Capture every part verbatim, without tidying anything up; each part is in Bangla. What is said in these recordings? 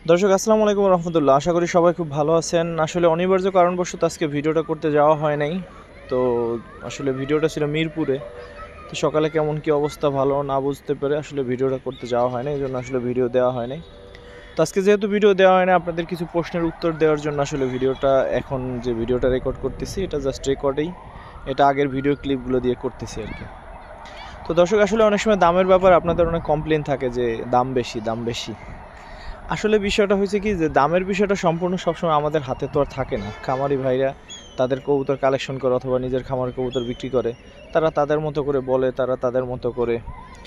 দর্শক আসসালামু আলাইকুম রহমতুল্লাহ, আশা করি সবাই খুব ভালো আছেন। আসলে অনিবার্য কারণবশত আজকে ভিডিওটা করতে যাওয়া হয় নাই। তো আসলে ভিডিওটা ছিল মিরপুরে। তো সকালে কেমন কি অবস্থা ভালো না বুঝতে পেরে আসলে ভিডিওটা করতে যাওয়া হয় না, এই জন্য আসলে ভিডিও দেওয়া হয় নাই। তো আজকে যেহেতু ভিডিও দেওয়া হয় না, আপনাদের কিছু প্রশ্নের উত্তর দেওয়ার জন্য আসলে ভিডিওটা এখন যে ভিডিওটা রেকর্ড করতেছি এটা জাস্ট রেকর্ডেই, এটা আগের ভিডিও ক্লিপগুলো দিয়ে করতেছি আর কি। তো দর্শক আসলে অনেক সময় দামের ব্যাপারে আপনাদের অনেক কমপ্লেন থাকে যে দাম বেশি দাম বেশি। আসলে বিষয়টা হয়েছে কি যে দামের বিষয়টা সম্পূর্ণ সবসময় আমাদের হাতে তো আর থাকে না। খামারি ভাইরা তাদের কবুতর কালেকশন করে অথবা নিজের খামারের কবুতর বিক্রি করে, তারা তাদের মতো করে বলে, তারা তাদের মতো করে।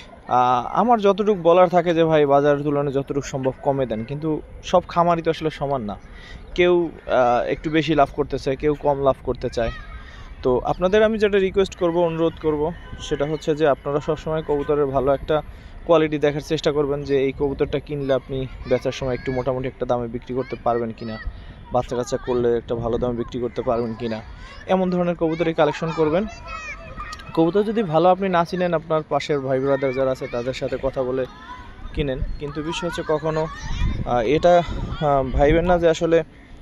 আমার যতটুকু বলার থাকে যে ভাই বাজারের তুলনায় যতটুকু সম্ভব কমে দেন, কিন্তু সব খামারই তো আসলে সমান না। কেউ একটু বেশি লাভ করতে চায়, কেউ কম লাভ করতে চায়। তো আপনাদের আমি যেটা রিকোয়েস্ট করব, অনুরোধ করব, সেটা হচ্ছে যে আপনারা সবসময় কবুতরের ভালো একটা কোয়ালিটি দেখার চেষ্টা করবেন, যে এই কবুতরটা কিনলে আপনি বেচার সময় একটু মোটামুটি একটা দামে বিক্রি করতে পারবেন কিনা, বাচ্চা কাচ্চা করলে একটা ভালো দামে বিক্রি করতে পারবেন কিনা, এমন ধরনের কবুতরই কালেকশন করবেন। কবুতর যদি ভালো আপনি না চিনেন, আপনার পাশের ভাই ব্রাদার যারা আছে তাদের সাথে কথা বলে কিনেন। কিন্তু বিষয় হচ্ছে কখনো এটা ভাইবেন না যে আসলে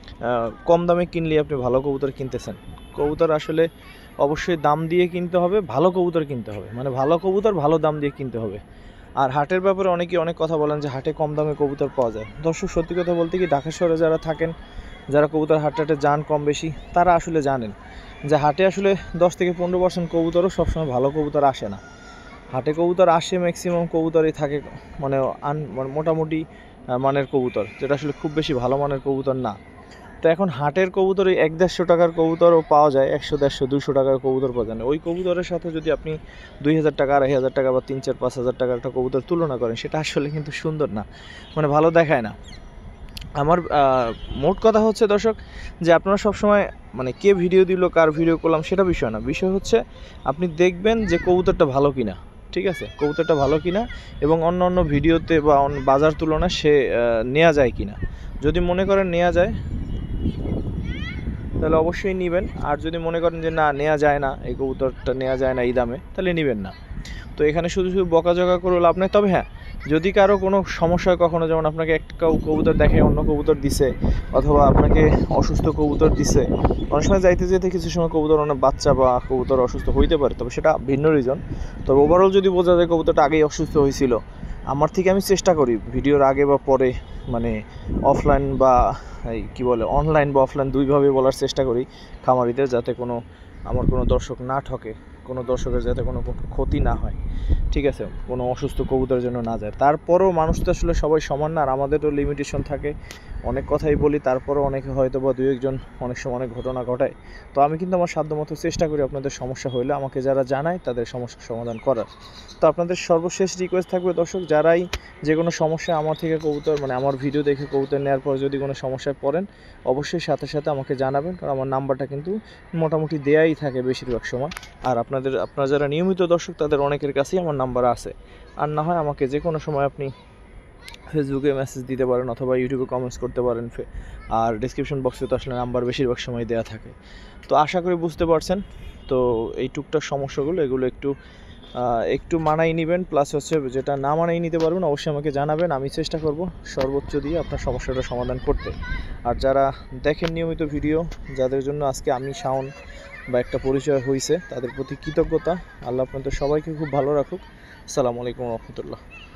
কম দামে কিনলে আপনি ভালো কবুতর কিনতেছেন। কবুতর আসলে অবশ্যই দাম দিয়ে কিনতে হবে, ভালো কবুতর কিনতে হবে, মানে ভালো কবুতর ভালো দাম দিয়ে কিনতে হবে। আর হাটের ব্যাপারে অনেকেই অনেক কথা বলেন যে হাটে কম দামে কবুতর পাওয়া যায়। দর্শক সত্যি কথা বলতে কি, ঢাকা শহরে যারা থাকেন, যারা কবুতর হাটে হাটে যান কম বেশি, তারা আসলে জানেন যে হাটে আসলে দশ থেকে পনেরো পার্সেন্ট কবুতরও সবসময় ভালো কবুতর আসে না। হাটে কবুতর আসে ম্যাক্সিমাম কবুতরই থাকে মানে আন মানে মোটামুটি মানের কবুতর, যেটা আসলে খুব বেশি ভালো মানের কবুতর না। তো এখন হাটের কবুতর এক দেড়শো টাকার কবুতরও পাওয়া যায়, একশো দেড়শো দুশো টাকার কবুতর পাওয়া যায় না। ওই কবুতরের সাথে যদি আপনি দুই হাজার টাকা আড়াই হাজার টাকা বা তিন চার পাঁচ হাজার টাকার একটা কবুতর তুলনা করেন, সেটা আসলে কিন্তু সুন্দর না, মানে ভালো দেখায় না। আমার মোট কথা হচ্ছে দর্শক, যে আপনারা সবসময় মানে কে ভিডিও দিল, কার ভিডিও করলাম সেটা বিষয় না, বিষয় হচ্ছে আপনি দেখবেন যে কবুতরটা ভালো কিনা। ঠিক আছে, কবুতরটা ভালো কিনা এবং অন্য অন্য ভিডিওতে বা বাজার তুলনায় সে নেওয়া যায় কিনা। যদি মনে করেন নেওয়া যায় তাহলে অবশ্যই নেবেন, আর যদি মনে করেন যে না নেওয়া যায় না, এই কবুতরটা নেওয়া যায় না এই দামে, তাহলে নেবেন না। তো এখানে শুধু শুধু বকাঝকা করে লাভ নেই। তবে হ্যাঁ, যদি কারো কোনো সমস্যা হয় কখনো, যেমন আপনাকে একটা কবুতর দেখে অন্য কবুতর দিছে, অথবা আপনাকে অসুস্থ কবুতর দিছে, অনেক সময় যাইতে যেতে কিছু সময় কবুতর অনেক বাচ্চা বা কবুতর অসুস্থ হইতে পারে, তবে সেটা ভিন্ন রিজন। তবে ওভারঅল যদি বোঝা যায় কবুতরটা আগেই অসুস্থ হয়েছিল, আমার থেকে আমি চেষ্টা করি ভিডিওর আগে বা পরে, মানে অফলাইন বা এই কী বলে অনলাইন বা অফলাইন দুইভাবে বলার চেষ্টা করি খামারিদের, যাতে কোনো আমার কোনো দর্শক না ঠকে, কোনো দর্শকের যাতে কোনো ক্ষতি না হয়। ঠিক আছে, কোনো অসুস্থ কবুতরের জন্য না যায়। তারপরও মানুষ তো আসলে সবাই সমান না, আর আমাদেরও লিমিটেশন থাকে, অনেক কথাই বলি, তারপরও অনেকে হয়তো বা দুই একজন অনেক সময় অনেক ঘটনা ঘটায়। তো আমি কিন্তু আমার সাধ্যমতো চেষ্টা করি আপনাদের সমস্যা হলে আমাকে যারা জানায় তাদের সমস্যার সমাধান করার। তো আপনাদের সর্বশেষ রিকোয়েস্ট থাকবে দর্শক, যারাই যে কোনো সমস্যা আমার থেকে কবুতর মানে আমার ভিডিও দেখে কবুতর নেওয়ার পর যদি কোনো সমস্যায় পড়েন, অবশ্যই সাথে সাথে আমাকে জানাবেন, কারণ আমার নাম্বারটা কিন্তু মোটামুটি দেয়াই থাকে বেশিরভাগ সময়। আর আপনাদের আপনারা যারা নিয়মিত দর্শক তাদের অনেকের কাছেই আমার নাম্বার আছে। আর না হয় আমাকে যে কোনো সময় আপনি ফেসবুকে মেসেজ দিতে পারেন অথবা ইউটিউবে কমেন্টস করতে পারেন, আর ডিসক্রিপশন বক্সে তো আসলে নাম্বার বেশিরভাগ সময় দেওয়া থাকে। তো আশা করি বুঝতে পারছেন। তো এই টুকটাক সমস্যাগুলো এগুলো একটু একটু মানাই নেবেন, প্লাস হচ্ছে যেটা না মানাই নিতে পারবেন অবশ্যই আমাকে জানাবেন, আমি চেষ্টা করব সর্বোচ্চ দিয়ে আপনার সমস্যাটা সমাধান করতে। আর যারা দেখেন নিয়মিত ভিডিও, যাদের জন্য আজকে আমি শাওন বা একটা পরিচয় হয়েছে, তাদের প্রতি কৃতজ্ঞতা। আল্লাহ আপনাদের সবাইকে খুব ভালো রাখুক। আসসালামু আলাইকুম রহমতুল্লাহ।